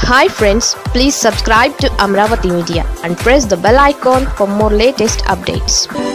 Hi friends, please subscribe to Amaravathi Media and press the bell icon for more latest updates.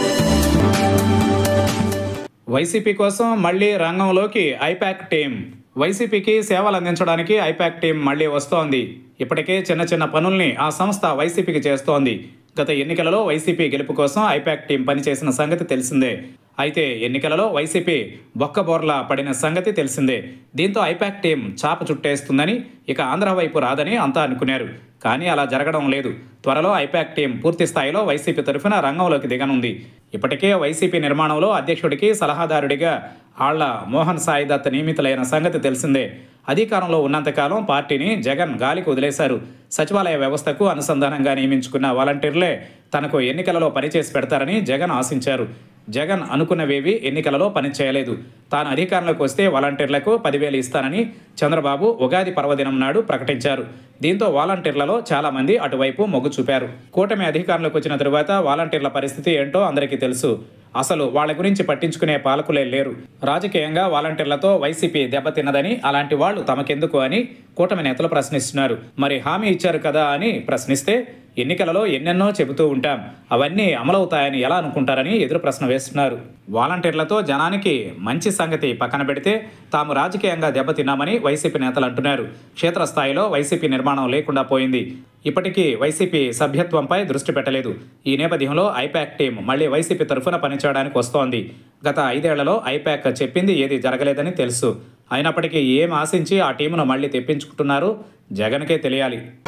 YCP కోసం మళ్ళీ రంగంలోకి I-PAC team. వైసీపీకి సేవలు అందించడానికి I-PAC టీం మళ్ళీ వస్తోంది. ఇప్పటికే చిన్న చిన్న పనుల్ని ఆ సంస్థ వైసీపీకి చేస్తోంది. గత ఎన్నికలలో వైసీపీ గెలుపు కోసం I-PAC టీం పనిచేసిన సంగతి తెలిసిందే. అయితే ఎన్నికలలో వైసీపీ బొక్కబోర్లా పడిన సంగతి తెలిసిందే. దీంతో I-PAC టీం చాప చుట్టేస్తుందని, ఇక ఆంధ్ర వైపు రాదని అంతా అనుకున్నారు. కానీ అలా జరగడం లేదు. త్వరలో I-PAC టీం పూర్తి స్థాయిలో వైసీపీ తరఫున రంగంలోకి దిగనుంది. ఇప్పటికే వైసీపీ నిర్మాణంలో అధ్యక్షుడికి సలహాదారుడిగా ఆళ్ల మోహన్ సాయి దత్ నియమితులైన సంగతి తెలిసిందే. అధికారంలో ఉన్నంతకాలం పార్టీని జగన్ గాలికి వదిలేశారు. సచివాలయ వ్యవస్థకు అనుసంధానంగా నియమించుకున్న వాలంటీర్లే తనకు ఎన్నికలలో పనిచేసి పెడతారని జగన్ ఆశించారు. జగన్ అనుకున్నవేవి ఎన్నికలలో పనిచేయలేదు. తాను అధికారంలోకి వస్తే వాలంటీర్లకు 10,000 ఇస్తానని చంద్రబాబు ఉగాది పర్వదినం నాడు ప్రకటించారు. దీంతో వాలంటీర్లలో చాలామంది అటువైపు మొగ్గు చూపారు. కూటమి అధికారంలోకి వచ్చిన తరువాత వాలంటీర్ల పరిస్థితి ఏంటో అందరికీ తెలుసు. అసలు వాళ్ళ గురించి పట్టించుకునే పాలకులే లేరు. రాజకీయంగా వాలంటీర్లతో వైసీపీ దెబ్బతిన్నదని, అలాంటి వాళ్ళు తమకెందుకు అని కూటమి నేతలు ప్రశ్నిస్తున్నారు. మరి హామీ ఇచ్చారు కదా అని ప్రశ్నిస్తే ఎన్నికలలో ఎన్నెన్నో చెబుతూ ఉంటాం, అవన్నీ అమలవుతాయని ఎలా అనుకుంటారని ఎదురు ప్రశ్న వేస్తున్నారు. వాలంటీర్లతో జనానికి మంచి సంగతి పక్కన పెడితే తాము రాజకీయంగా దెబ్బతిన్నామని వైసీపీ నేతలు అంటున్నారు. క్షేత్రస్థాయిలో వైసీపీ నిర్మాణం లేకుండా పోయింది. ఇప్పటికీ వైసీపీ సభ్యత్వంపై దృష్టి పెట్టలేదు. ఈ నేపథ్యంలో I-PAC టీం మళ్లీ వైసీపీ తరఫున పనిచేయడానికి వస్తోంది. గత 5 ఏళ్లలో I-PAC చెప్పింది ఏది జరగలేదని తెలుసు. అయినప్పటికీ ఏం ఆశించి ఆ టీమును మళ్లీ తెప్పించుకుంటున్నారో జగన్కే తెలియాలి.